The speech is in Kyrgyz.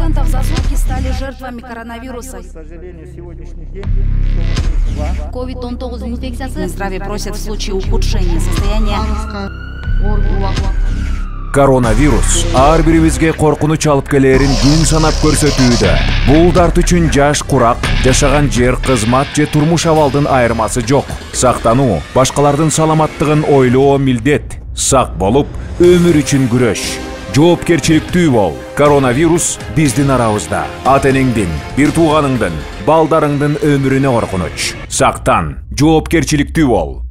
10% за сутки стали жертвами коронавируса. К сожалению, сегодняшний день COVID-19 инфекциясы. Здравие просят в случае ухудшения состояния. Коронавирус ар бирибизге коркунуч алып келерин күн санап көрсөтүүдө. Бул дарт үчүн жаш, курак, жашаган жер, кызмат же турмуш абалдын айырмасы жок. Сактануу, башкалардын саламаттыгын ойлоо милдет. Сак болуп, өмүр үчүн күрөш. Жоопкерчиликтүү бол. Коронавирус биздин арабызда. Ата энеңдин, бир тууганыңдын, балдарыңдын өмүрүнө коркунуч. Сактан, жоопкерчиликтүү бол.